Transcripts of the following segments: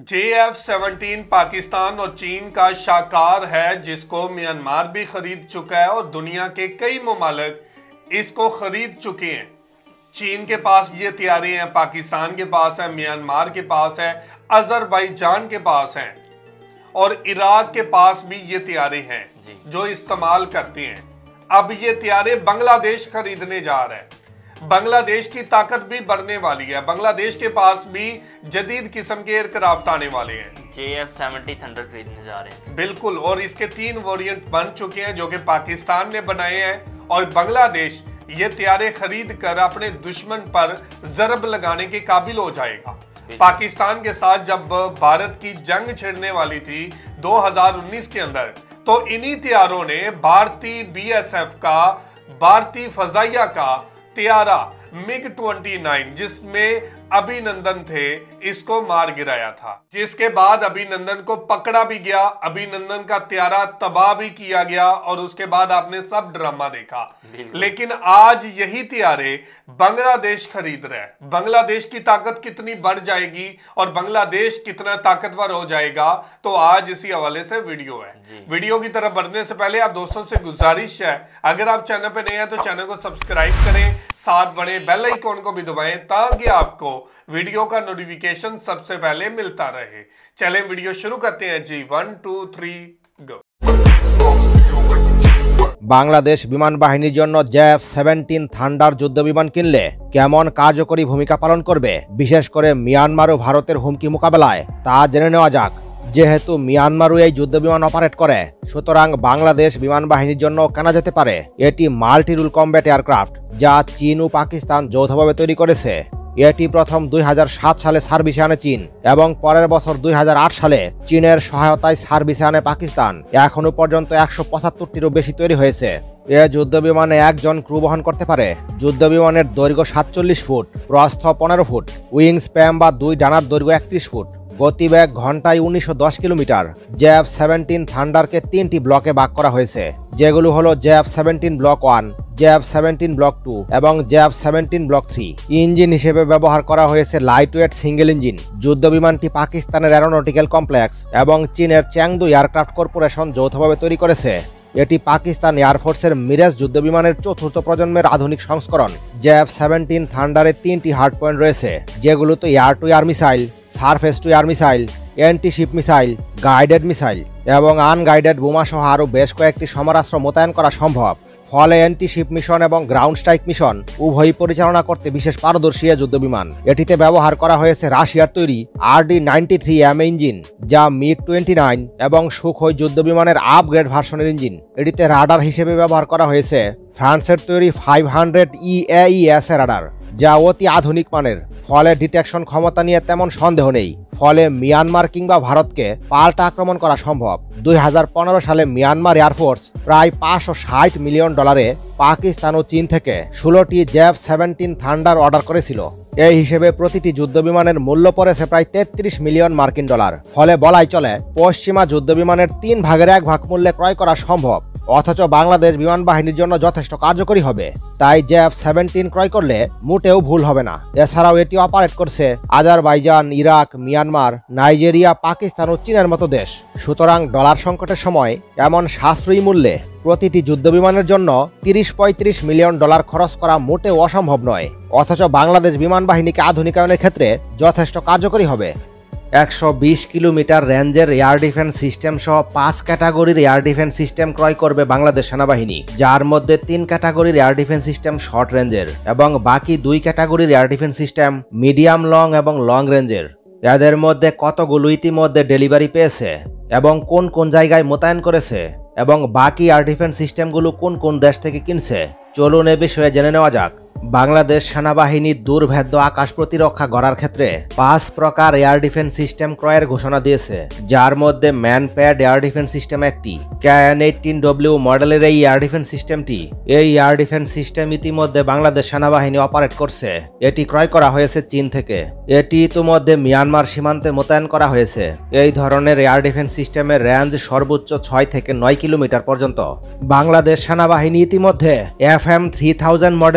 JF-17 Pakistan और चीन का शाकार है, जिसको म्यांमार भी खरीद चुका है और दुनिया के कई ममालिक इसको खरीद चुके हैं। चीन के पास ये तैयारी हैं, पाकिस्तान के पास है, म्यांमार के पास है, अजरबैजान के पास है और इराक के पास भी ये तैयारी हैं जो इस्तेमाल करते हैं। अब ये तैयारी बांग्लादेश खरीदने जा रहा है। बांग्लादेश की ताकत भी बढ़ने वाली है। बांग्लादेश के पास भी जदीद किस्म के एयरक्राफ्ट आने वाले हैं। JF-70 थंडर खरीदने जा रहे हैं। बिल्कुल, और इसके 3 वेरिएंट बन चुके हैं जो कि पाकिस्तान ने बनाए हैं और बांग्लादेश ये तैयारे खरीद कर अपने दुश्मन पर जरब लगाने के काबिल हो जाएगा। पाकिस्तान के साथ जब भारत की जंग छिड़ने वाली थी 2019 के अंदर, तो इन्हीं तैयारों ने भारतीय BSF का, भारतीय फजाइया का तैयारा MiG-29 जिसमें अभिनंदन थे, इसको मार गिराया था, जिसके बाद अभिनंदन को पकड़ा भी गया, अभिनंदन का तैयारा तबाह भी किया गया और उसके बाद आपने सब ड्रामा देखा। लेकिन आज यही तैयारे बांग्लादेश खरीद रहा है। बांग्लादेश की ताकत कितनी बढ़ जाएगी और बांग्लादेश कितना ताकतवर हो जाएगा, तो आज इसी हवाले से वीडियो है। वीडियो की तरफ बढ़ने से पहले आप दोस्तों से गुजारिश है, अगर आप चैनल पे नए हैं तो चैनल को सब्सक्राइब करें, साथ बड़े बेल आइकॉन को भी दबाएं ताकि आपको वीडियो का नोटिफिकेशन सबसे पहले मिलता रहे। चलें वीडियो शुरू करते हैं जी। 1 2 3 गो। বাংলাদেশ বিমান বাহিনীর জন্য JF-17 থান্ডার যুদ্ধ বিমান কিনলে কেমন কার্যকরী ভূমিকা পালন করবে, বিশেষ করে মিয়ানমার ও ভারতের হুমকি মোকাবেলায়, তা জেনে নেওয়া যাক। যেহেতু মিয়ানমারও এই যুদ্ধ বিমান অপারেট করে, সুতরাং বাংলাদেশ বিমান বাহিনীর জন্য কেনা যেতে পারে এটি মাল্টি রুল কমব্যাট এয়ারক্রাফট, যা চীন ও পাকিস্তান যৌথভাবে তৈরি করেছে। এটি প্রথম 2007 সালে সার্ভিসে আনে চীন এবং পরের বছর 2008 সালে চীনের সহায়তায় সার্ভিসে আনে পাকিস্তান। এখনো পর্যন্ত 175টিরও বেশি তৈরি হয়েছে। এ যুদ্ধ বিমানে একজন ক্রু বহন করতে পারে। যুদ্ধ বিমানের দৈর্ঘ্য 47 ফুট, প্রস্থ 15 ফুট, উইং স্প্যান বা 2 ডানার দৈর্ঘ্য 31 ফুট, গতিবেগ ঘন্টায় 1910 কিলোমিটার। JF-17 থান্ডারকে 3টি ব্লকে ভাগ করা হয়েছে, যেগুলো হলো JF-17 ব্লক 1, JF-17 ব্লক 2 এবং JF-17 ব্লক 3। ইঞ্জিন হিসেবে ব্যবহার করা হয়েছে লাইটওয়েট সিঙ্গেল ইঞ্জিন। যুদ্ধ বিমানটি পাকিস্তানের অ্যারোনটিক্যাল কমপ্লেক্স এবং চীনের চ্যাংদু এয়ারক্রাফট কর্পোরেশন যৌথভাবে তৈরি করেছে। এটি পাকিস্তান এয়ারফোর্সের মিরাজ যুদ্ধ বিমানের 4র্থ প্রজন্মের আধুনিক সংস্করণ। JF-17 থান্ডারে 3টি হার্ড পয়েন্ট রয়েছে, যেগুলোতে air to air missile, surface to air missile, anti ship missile, guided missile এবং আনগাইডেড বোমা সহ আরও বেশ কয়েকটি সমরাস্ত্র মোতায়েন করা সম্ভব। ফলে অ্যান্টি শিপ মিশন এবং গ্রাউন্ড স্ট্রাইক মিশন উভয়ই পরিচালনা করতে বিশেষ পারদর্শী যুদ্ধ বিমান। এটিতে ব্যবহার করা হয়েছে রাশিয়ার তৈরি RD-93M ইঞ্জিন, যা MiG-29 এবং সুখোই যুদ্ধ বিমানের আপগ্রেড ভার্সনের ইঞ্জিন। এটিতে রাডার হিসেবে ব্যবহার করা হয়েছে ফ্রান্সের তৈরি 500 EAES রাডার, যা অতি আধুনিক মানের। ফলে ডিটেকশন ক্ষমতা নিয়ে তেমন সন্দেহ নেই। ফলে মিয়ানমার কিংবা ভারতকে পাল্টা আক্রমণ করা সম্ভব। 2015 সালে মিয়ানমার এয়ারফোর্স প্রায় $560 মিলিয়ন পাকিস্তান ও চীন থেকে 16টি JF-17 থান্ডার অর্ডার করেছিল। এই হিসেবে প্রতিটি যুদ্ধ বিমানের মূল্য পড়েছে প্রায় $33 মিলিয়ন মার্কিন ডলার। ফলে বলাই চলে পশ্চিমা যুদ্ধ বিমানের 3 ভাগের 1 ভাগ মূল্যে ক্রয় করা সম্ভব, অথচ বাংলাদেশ বিমান বাহিনীর জন্য যথেষ্ট কার্যকরী হবে। তাই JF-17 ক্রয় করলে মোটেও ভুল হবে না। এছাড়াও এটি অপারেট করছে Azerbaijan, Iraq, Myanmar, Nigeria, Pakistan ও চীনের মতো দেশ। সুতরাং ডলার সংকটের সময় এমন সাশ্রয়ী মূল্যে প্রতিটি যুদ্ধ বিমানের জন্য $30-35 মিলিয়ন খরচ করা মোটেও অসম্ভব নয়, অথচ বাংলাদেশ বিমান বাহিনীকে আধুনিকায়নের ক্ষেত্রে যথেষ্ট কার্যকরী হবে। 120 কিলোমিটার রেঞ্জের এয়ার ডিফেন্স সিস্টেম সহ 5 ক্যাটাগরির এয়ার ডিফেন্স সিস্টেম ক্রয় করবে বাংলাদেশ সেনাবাহিনী, যার মধ্যে 3 ক্যাটাগরির এয়ার ডিফেন্স সিস্টেম শর্ট রেঞ্জের এবং বাকি 2 ক্যাটাগরির air defence system medium long এবং লং রেঞ্জের। এদের মধ্যে কতগুলো ইতিমধ্যে ডেলিভারি পেয়েছে এবং কোন কোন জায়গায় মোতায়েন করেছে এবং বাকি এয়ার ডিফেন্স সিস্টেমগুলো কোন কোন দেশ থেকে কিনছে, চলুন এ বিষয়ে জেনে নেওয়া যাক। বাংলাদেশ সেনাবাহিনী দুর্ভেদ্য আকাশ প্রতিরক্ষা গড়ার ক্ষেত্রে 5 প্রকার এয়ার ডিফেন্স সিস্টেম ক্রয়ের ঘোষণা দিয়েছে, যার মধ্যে ম্যানপ্যাড এয়ার ডিফেন্স সিস্টেম একটি। KN-18W মডেলের এই এয়ার ডিফেন্স সিস্টেমটি, এই এয়ার ডিফেন্স সিস্টেম ইতিমধ্যে বাংলাদেশ সেনাবাহিনী অপারেট করছে। এটি ক্রয় করা হয়েছে চীন থেকে। এটি ইতিমধ্যে মিয়ানমার সীমান্তে মোতায়েন করা হয়েছে। এই ধরনের এয়ার ডিফেন্স সিস্টেমের রেঞ্জ সর্বোচ্চ 6 থেকে 9 কিলোমিটার পর্যন্ত। বাংলাদেশ সেনাবাহিনী ইতিমধ্যে FM-3000 মডেলের এয়ার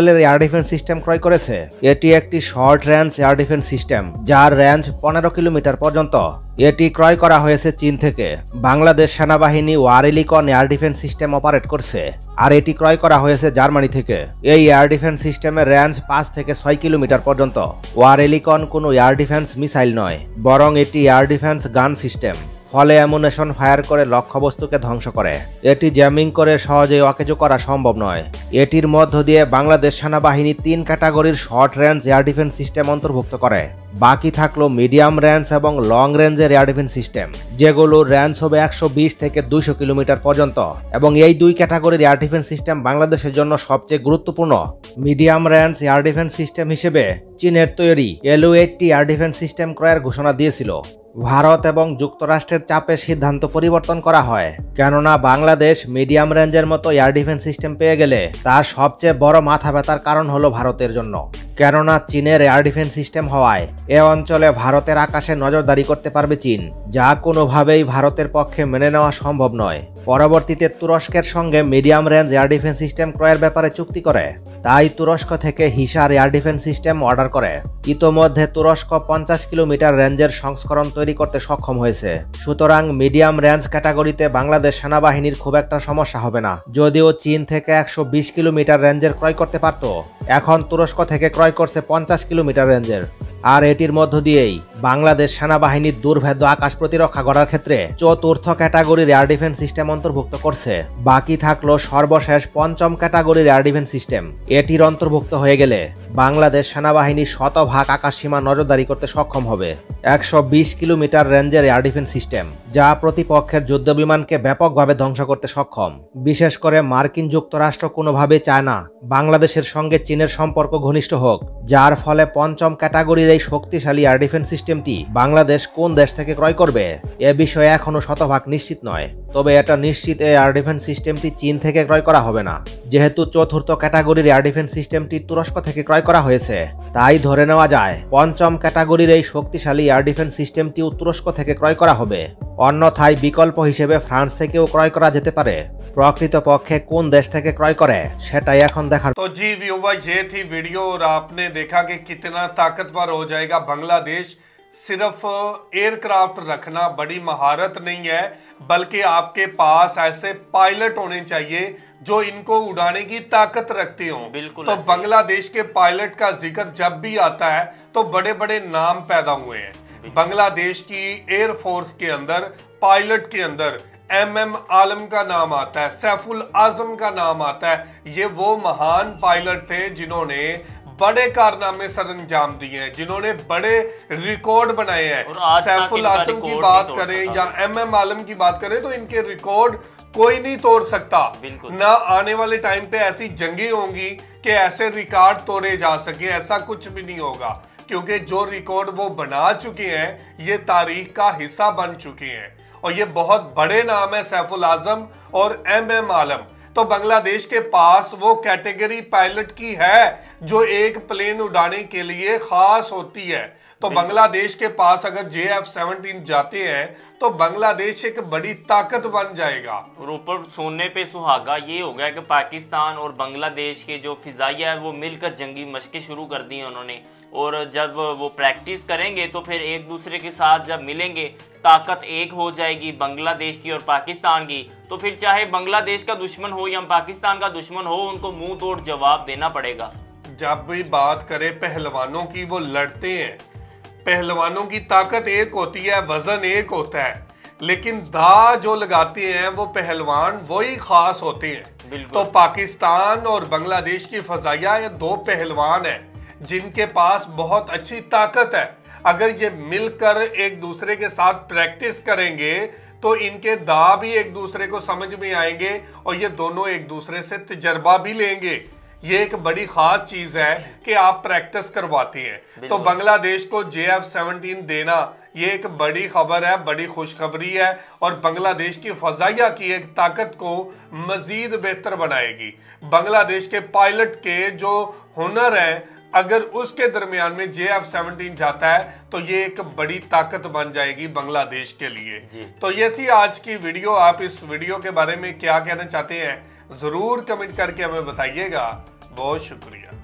ডিফেন্স সিস্টেম ক্রয় করেছে। এটি একটি short range air defence system, যার রেঞ্জ 15 কিলোমিটার পর্যন্ত। এটি ক্রয় করা হয়েছে চীন থেকে। বাংলাদেশ সেনাবাহিনী Oerlikon air defence system operate করছে, আর এটি ক্রয় করা হয়েছে জার্মানি থেকে। এই এয়ার ডিফেন্স সিস্টেমের রেঞ্জ 5 থেকে 6 কিলোমিটার পর্যন্ত। ওয়ারেলিকন কোনো এয়ার ডিফেন্স মিসাইল নয়, বরং এটি এয়ার ডিফেন্স গান সিস্টেম। ফলে অ্যামুনেশন ফায়ার করে লক্ষ্যবস্তুকে ধ্বংস করে। এটি জ্যামিং করে সহজেই অকেজো করা সম্ভব নয়। এটির মধ্য দিয়ে বাংলাদেশ সেনাবাহিনী 3 ক্যাটাগরির short range air defence system অন্তর্ভুক্ত করে। বাকি থাকলো মিডিয়াম রেঞ্জ এবং লং রেঞ্জের এয়ার ডিফেন্স সিস্টেম, যেগুলোর রেঞ্জ হবে 120 থেকে 200 কিলোমিটার পর্যন্ত। এবং এই 2 ক্যাটাগরির এয়ার ডিফেন্স সিস্টেম বাংলাদেশের জন্য সবচেয়ে গুরুত্বপূর্ণ। Medium range air defence system হিসেবে চীনের তৈরি LU-80 এয়ার ডিফেন্স সিস্টেম ক্রয়ের ঘোষণা দিয়েছিল। ভারত এবং যুক্তরাষ্ট্রের চাপে সিদ্ধান্ত পরিবর্তন করা হয়, কেননা বাংলাদেশ মিডিয়াম রেঞ্জের মতো এয়ার ডিফেন্স সিস্টেম পেয়ে গেলে তার সবচেয়ে বড় মাথা ব্যথার কারণ হলো ভারতের জন্য। কেননা চীনের এয়ার ডিফেন্স সিস্টেম হওয়ায় এ অঞ্চলে ভারতের আকাশে নজরদারি করতে পারবে চীন, যা কোনোভাবেই ভারতের পক্ষে মেনে নেওয়া সম্ভব নয়। পরবর্তীতে তুরস্কের সঙ্গে medium range air defence system ক্রয়ের ব্যাপারে চুক্তি করে, তাই তুরস্ক থেকে Hisar air defence system order করে। ইতোমধ্যে তুরস্ক 50 কিলোমিটার রেঞ্জের সংস্করণ তৈরি করতে সক্ষম হয়েছে। সুতরাং মিডিয়াম রেঞ্জ ক্যাটাগরিতে বাংলাদেশ সেনাবাহিনীর খুব একটা সমস্যা হবে না। যদিও চীন থেকে 120 কিলোমিটার রেঞ্জের ক্রয় করতে পারত, এখন তুরস্ক থেকে ক্রয় করছে 50 কিলোমিটার রেঞ্জের। আর এটির মধ্য দিয়েই বাংলাদেশ সেনাবাহিনীর দুর্ভেদ্য আকাশ প্রতিরক্ষা করার ক্ষেত্রে 4র্থ ক্যাটাগরির এয়ার ডিফেন্স সিস্টেম অন্তর্ভুক্ত করছে। বাকি থাকলো সর্বশেষ 5ম ক্যাটাগরির এয়ার ডিফেন্স সিস্টেম। এটির অন্তর্ভুক্ত হয়ে গেলে বাংলাদেশ সেনাবাহিনী শতভাগ আকাশ সীমা নজরদারি করতে সক্ষম হবে। 120 কিলোমিটার রেঞ্জের এয়ার ডিফেন্স সিস্টেম, যা প্রতিপক্ষের যুদ্ধ বিমানকে ব্যাপকভাবে ধ্বংস করতে সক্ষম। বিশেষ করে মার্কিন যুক্তরাষ্ট্র কোনোভাবেই চায় না বাংলাদেশের সঙ্গে চীনের সম্পর্ক ঘনিষ্ঠ হোক, যার ফলে 5ম ক্যাটাগরির এই শক্তিশালী এয়ার ডিফেন্স সিস্টেমটি বাংলাদেশ কোন দেশ থেকে ক্রয় করবে এ বিষয়ে এখনো শতভাগ নিশ্চিত নয়। তবে এটা নিশ্চিত এই এয়ার ডিফেন্স সিস্টেমটি চীন থেকে ক্রয় করা হবে না। যেহেতু 4র্থ ক্যাটাগরির এয়ার ডিফেন্স সিস্টেমটি তুরস্ক থেকে ক্রয় করা হয়েছে, তাই ধরে নেওয়া যায় 5ম ক্যাটাগরির এই শক্তিশালী এয়ার ডিফেন্স সিস্টেমটিও তুরস্ক থেকে ক্রয় করা হবে। অন্যথায় বিকল্প হিসেবে ফ্রান্স থেকেও ক্রয় করা যেতে পারে। प्रकृतपक्षे कौन देश থেকে ক্রয় করে সেটাই এখন দেখার। तो जी व्यूवर, ये थी वीडियो और आपने देखा कि कितना ताकतवर हो जाएगा बांग्लादेश। सिर्फ एयरक्राफ्ट रखना बड़ी महारत नहीं है, बल्कि आपके पास ऐसे पायलट होने चाहिए जो इनको उड़ाने की ताकत रखते हों। बिल्कुल। तो बांग्लादेश के पायलट का जिक्र जब भी आता है तो बड़े बड़े नाम पैदा हुए हैं। बांग्लादेश की एयरफोर्स के अंदर पायलट के अंदर MM आलम का नाम आता है, सैफुल आजम का नाम आता है। ये वो महान पायलट थे जिन्होंने बड़े कारनामे सर अंजाम दिए हैं, जिन्होंने बड़े रिकॉर्ड बनाए हैं। सैफुल आजम की बात करें या MM आलम की बात करें तो इनके रिकॉर्ड कोई नहीं तोड़ सकता। ना आने वाले टाइम पे ऐसी जंगें होंगी कि ऐसे रिकॉर्ड तोड़े जा सके, ऐसा कुछ भी नहीं होगा, क्योंकि जो रिकॉर्ड वो बना चुके हैं ये तारीख का हिस्सा बन चुके हैं। और ये बहुत बड़े नाम है सैफुल आजम और MM आलम। तो बांग्लादेश के पास वो कैटेगरी पायलट की है जो एक प्लेन उड़ाने के लिए खास होती है। तो बांग्लादेश के पास अगर JF-17 जाते हैं तो बांग्लादेश एक बड़ी ताकत बन जाएगा। और ऊपर सोने पे सुहागा ये हो गया कि पाकिस्तान और बांग्लादेश के जो फिजाइया है वो मिलकर जंगी मशकें शुरू कर दी हैं उन्होंने। और जब वो प्रैक्टिस करेंगे तो फिर एक दूसरे के साथ जब मिलेंगे ताकत एक हो जाएगी बांग्लादेश की और पाकिस्तान की। तो फिर चाहे बांग्लादेश का दुश्मन हो या पाकिस्तान का दुश्मन हो, उनको मुंह तोड़ जवाब देना पड़ेगा। जब भी बात करें पहलवानों की, वो लड़ते हैं। पहलवानों की ताकत एक होती है, वजन एक होता है, लेकिन दा जो लगाते हैं वो पहलवान वही खास होते हैं। तो पाकिस्तान और बांग्लादेश की फजाइया ये दो पहलवान हैं जिनके पास बहुत अच्छी ताकत है। अगर ये मिलकर एक दूसरे के साथ प्रैक्टिस करेंगे तो इनके दा भी एक दूसरे को समझ में आएंगे और ये दोनों एक दूसरे से तजर्बा भी लेंगे। ये एक बड़ी खास चीज है कि आप प्रैक्टिस करवाते हैं। तो बांग्लादेश को JF-17 देना ये एक बड़ी खबर है, बड़ी खुशखबरी है और बांग्लादेश की फजाइया की एक ताकत को मजीद बेहतर बनाएगी। बांग्लादेश के पायलट के जो हुनर है, अगर उसके दरमियान में JF-17 जाता है तो ये एक बड़ी ताकत बन जाएगी बांग्लादेश के लिए। तो ये थी आज की वीडियो। आप इस वीडियो के बारे में क्या कहना चाहते हैं जरूर कमेंट करके हमें बताइएगा। बहुत शुक्रिया।